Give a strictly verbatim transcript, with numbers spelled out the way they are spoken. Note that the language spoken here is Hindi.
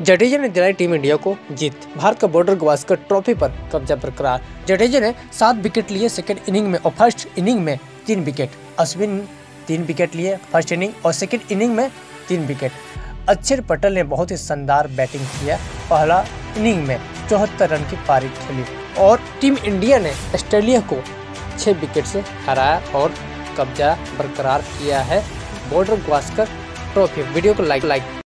जडेजा ने दिलाई टीम इंडिया को जीत। भारत का बॉर्डर गावस्कर ट्रॉफी पर कब्जा बरकरार। जडेजा ने सात विकेट लिए सेकंड इनिंग में और फर्स्ट इनिंग में तीन विकेट। अश्विन तीन विकेट लिए फर्स्ट इनिंग और सेकंड इनिंग में तीन विकेट। अक्षर पटेल ने बहुत ही शानदार बैटिंग किया। पहला इनिंग में चौहत्तर रन की पारी खेली और टीम इंडिया ने ऑस्ट्रेलिया को छह विकेट से हराया और कब्जा बरकरार किया है बॉर्डर गावस्कर ट्रॉफी। वीडियो को लाइक लाइक